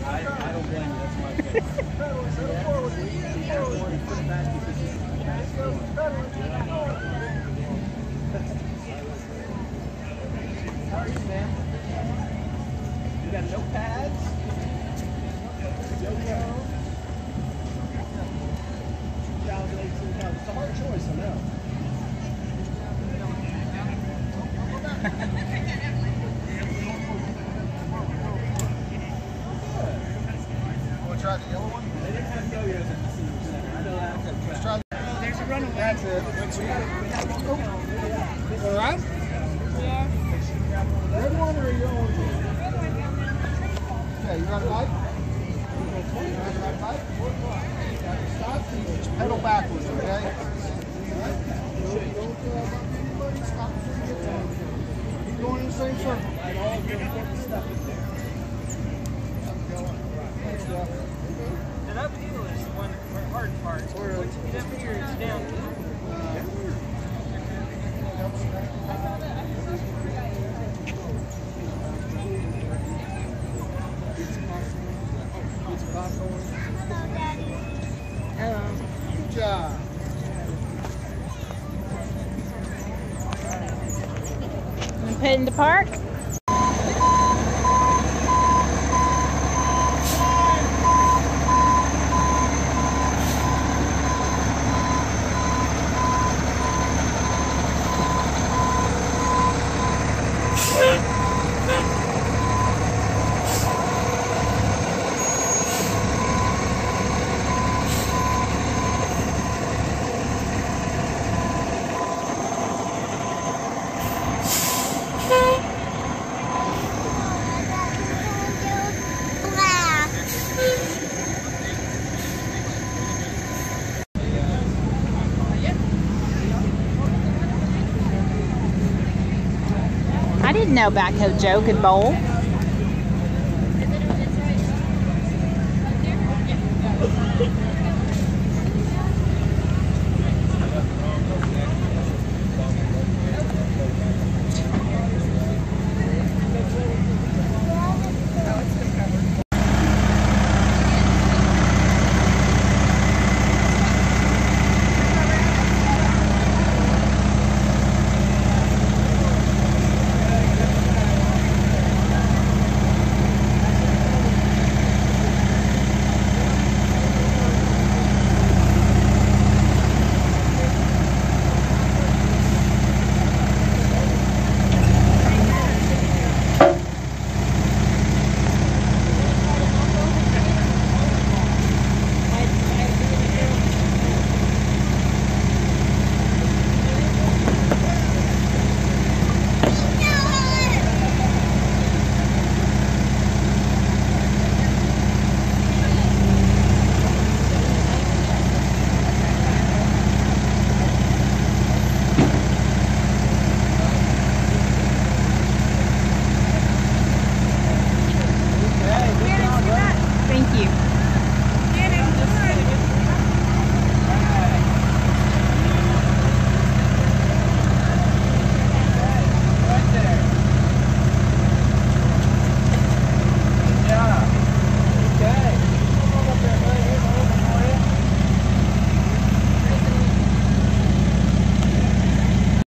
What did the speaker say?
I don't blame you. That's my favorite. How are you, man? You got notepads? Yo-yo? 2018. It's a hard choice, I know. Try the yellow one? They didn't have yo-yos at the senior center. I know that. Let's try the... There's a runaway. That's it. All right? Yeah. Red one or yellow one? Okay, you got a bike? You got a bike? Stop. Just pedal backwards, okay? Don't stop. Keep going in the same circle. All the important stuff in there. And uphill is the one hard part. Once you get up here, it's downhill. Good job. You put in the park? I didn't know Backhoe Joe could bowl.